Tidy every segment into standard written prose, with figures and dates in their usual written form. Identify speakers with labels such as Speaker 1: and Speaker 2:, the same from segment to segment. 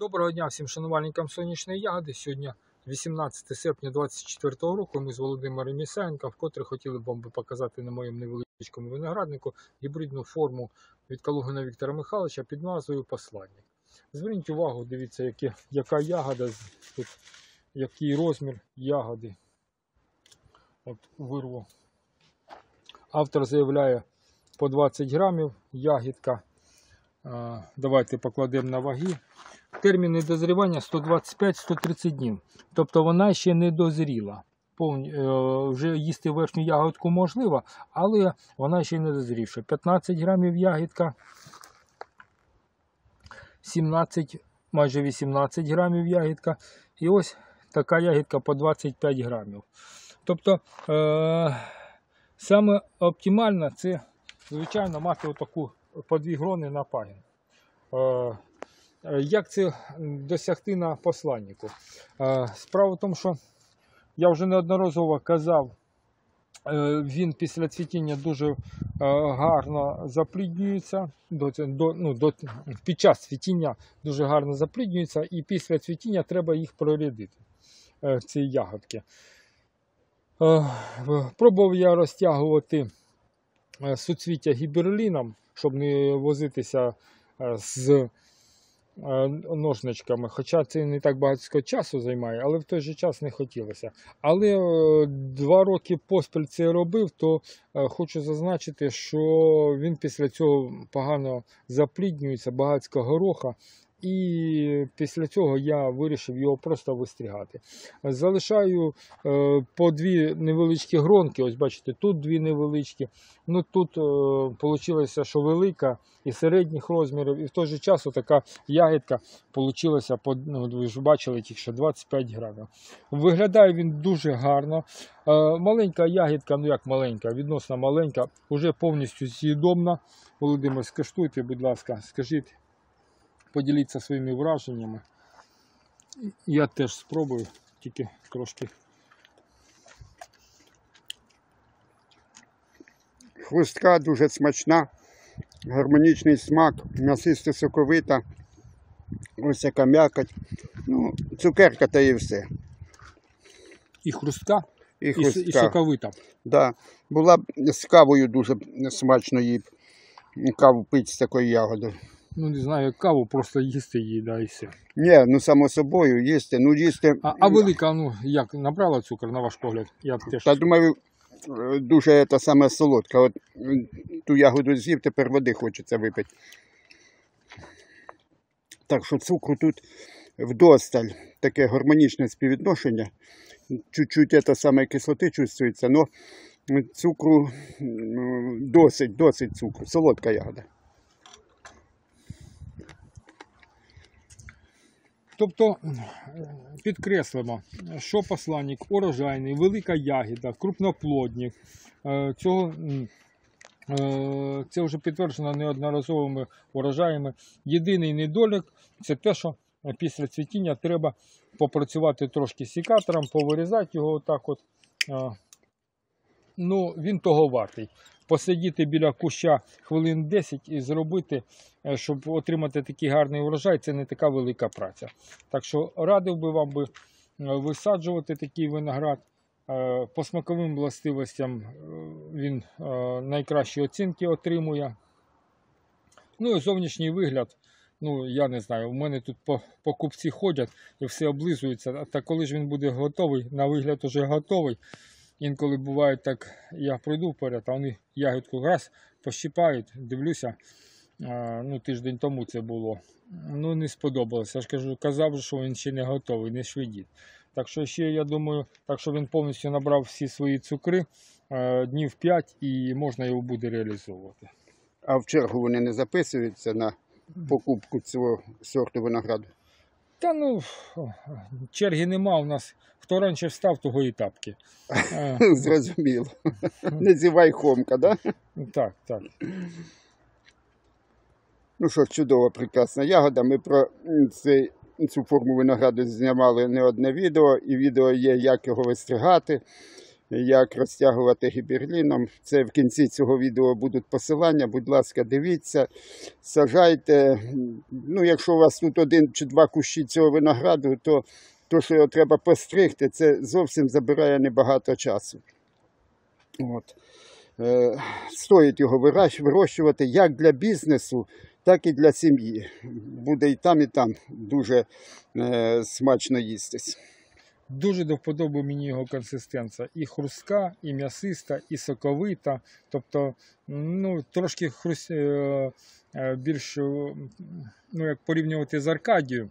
Speaker 1: Доброго дня всім шанувальникам сонячної ягоди. Сьогодні 18 серпня 2024 року. Ми з Володимиром Ісаєнком вкотре хотіли б вам показати на моєму невеличкому винограднику гібридну форму від Калугина Віктора Михайловича під назвою Посланник. Зверніть увагу, дивіться, яка ягода, тут, який розмір ягоди. От вирву. Автор заявляє по 20 грамів ягідка. Давайте покладемо на ваги. Терміни дозрівання 125-130 днів. Тобто вона ще не дозріла. Вже їсти верхню ягодку можливо, але вона ще не дозрівша. 15 грамів ягідка, 17, майже 18 грамів ягідка. І ось така ягідка по 25 грамів. Тобто саме оптимально це, звичайно, мати отаку по 2 грони на пагін. Як це досягти на посланнику? Справа в тому, що я вже неодноразово казав, він після цвітіння дуже гарно запліднюється, під час цвітіння дуже гарно запліднюється, і після цвітіння треба їх прорядити, ці ягодки. Пробував я розтягувати суцвіття гіберліном, щоб не возитися з ножничками, хоча це не так багато часу займає, але в той же час не хотілося. Але 2 роки поспіль це робив, то хочу зазначити, що він після цього погано запліднюється, багатська гороха, і після цього я вирішив його просто вистригати. Залишаю по 2 невеличкі гронки, ось бачите, тут 2 невеличкі, ну тут вийшло, що велика і середніх розмірів, і в той же час така ягідка вийшла, ви ж бачили, тільки що 25 грамів. Виглядає він дуже гарно. Маленька ягідка, ну як маленька, відносно маленька, вже повністю з'їдобна. Володимир, скуштуйте, будь ласка, скажіть. Поділіться своїми враженнями. Я теж спробую, тільки трошки.
Speaker 2: Хрустка дуже смачна, гармонічний смак, м'ясисто соковита, ось яка м'якоть. Ну, цукерка та і все.
Speaker 1: І хрустка,
Speaker 2: і
Speaker 1: соковита.
Speaker 2: Да. Була б з кавою дуже смачно її каву пити з такою ягодою.
Speaker 1: Ну, не знаю, як каву, просто їсти її, да, і все.
Speaker 2: Ні, ну само собою, їсти, ну їсти.
Speaker 1: А велика, ну, як, набрала цукор, на ваш погляд? Я теж...
Speaker 2: Та думаю, дуже та саме солодка. От ту ягоду з'їв, тепер води хочеться випити. Так що цукру тут вдосталь, таке гармонічне співвідношення. Чуть-чуть та саме кислоти чувствується, але цукру досить цукру, солодка ягода.
Speaker 1: Тобто, підкреслимо, що посланник урожайний, велика ягода, крупноплодник. Це вже підтверджено неодноразовими урожаями. Єдиний недолік – це те, що після цвітіння треба попрацювати трошки секатором, повирізати його отак от. Ну, він того вартий. Посидіти біля куща хвилин 10 і зробити, щоб отримати такий гарний урожай, це не така велика праця. Так що радив би вам висаджувати такий виноград. По смаковим властивостям він найкращі оцінки отримує. Ну і зовнішній вигляд, ну я не знаю, у мене тут покупці ходять і все облизується. Та коли ж він буде готовий, на вигляд уже готовий. Інколи буває так, я пройду вперед, а вони ягідку раз пощипають, дивлюся, ну тиждень тому це було. Ну не сподобалося, я ж кажу, казав, що він ще не готовий, не швидіть. Так що ще, я думаю, так що він повністю набрав всі свої цукри, днів 5 і можна його буде реалізовувати.
Speaker 2: А в чергу вони не записуються на покупку цього сорту винограду?
Speaker 1: Та ну, черги нема у нас. Хто раніше встав, того і тапки.
Speaker 2: Зрозуміло. Не зівай хомка, да?
Speaker 1: Так, так.
Speaker 2: Ну що, чудова, прекрасна ягода. Ми про цю форму винограду знімали не одне відео. І відео є, як його вистригати, як розтягувати гіберліном. Це в кінці цього відео будуть посилання. Будь ласка, дивіться, сажайте. Ну, якщо у вас тут 1 чи 2 кущі цього винограду, то що його треба постригти, це зовсім забирає небагато часу. От. Стоїть його вирощувати як для бізнесу, так і для сім'ї. Буде і там дуже смачно їстись.
Speaker 1: Дуже до вподоби мені його консистенція. І хрустка, і м'ясиста, і соковита. Тобто, ну, трошки більш, ну, як порівнювати з Аркадією,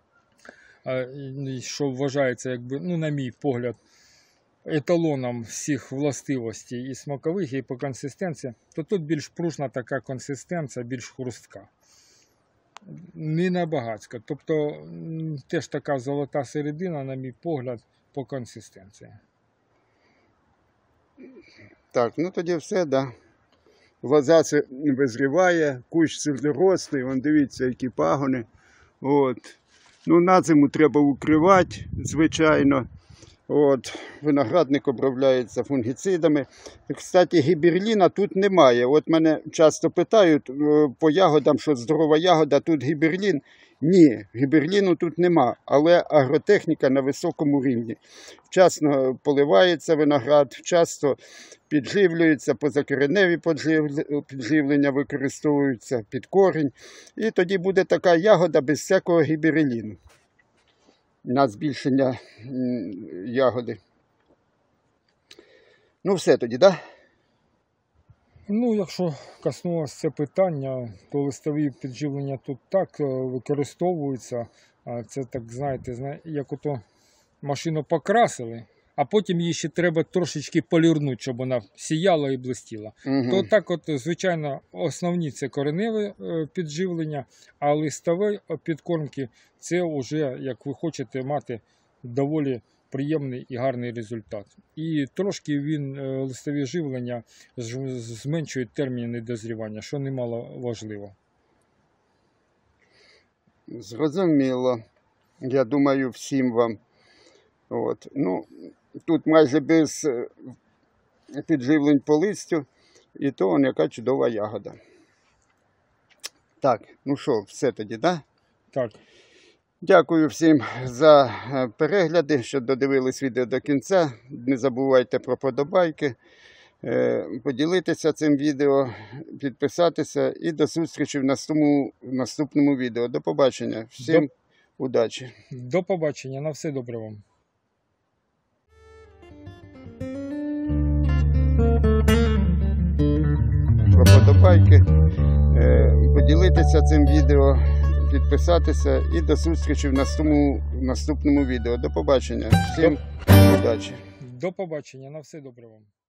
Speaker 1: що вважається, якби, ну, на мій погляд, еталоном всіх властивостей і смакових, і по консистенції, то тут більш пружна така консистенція, більш хрустка. Не набагацька. Тобто теж така золота середина, на мій погляд, по консистенції.
Speaker 2: Так, ну тоді все, да. Лоза визріває, кущ сильнорослий, вон дивіться, які пагони. От. Ну, на зиму треба укривати, звичайно. От. Виноградник обробляється фунгіцидами. Кстати, гіберліна тут немає. От мене часто питають по ягодам, що здорова ягода, тут гіберлін. Ні, гіберліну тут нема, але агротехніка на високому рівні. Вчасно поливається виноград, часто підживлюється, позакореневі підживлення використовуються під корінь. І тоді буде така ягода без всякого гіберліну на збільшення ягоди. Ну все тоді, так? Да?
Speaker 1: Ну, якщо коснулося це питання, то листові підживлення тут так використовуються. Це так, знаєте, як ото машину покрасили, а потім її ще треба трошечки полірнути, щоб вона сіяла і блистіла.
Speaker 2: Угу.
Speaker 1: То так от, звичайно, основні це кореневе підживлення, а листові підкормки це вже, як ви хочете мати, доволі приємний і гарний результат. І трошки листові живлення зменшує терміни дозрівання, що немало важливо.
Speaker 2: Зрозуміло. Я думаю, всім вам. От. Ну, тут майже без підживлень по листю, і то яка чудова ягода. Так, ну що, все тоді, так? Да?
Speaker 1: Так.
Speaker 2: Дякую всім за перегляди, що додивились відео до кінця. Не забувайте про подобайки, поділитися цим відео, підписатися і до зустрічі в наступному відео. До побачення. Всім удачі.
Speaker 1: До побачення. На все добре вам.
Speaker 2: Про подобайки, поділитися цим відео, підписатися і до зустрічі в наступному відео. До побачення. Всім удачі.
Speaker 1: До побачення. На все добре вам.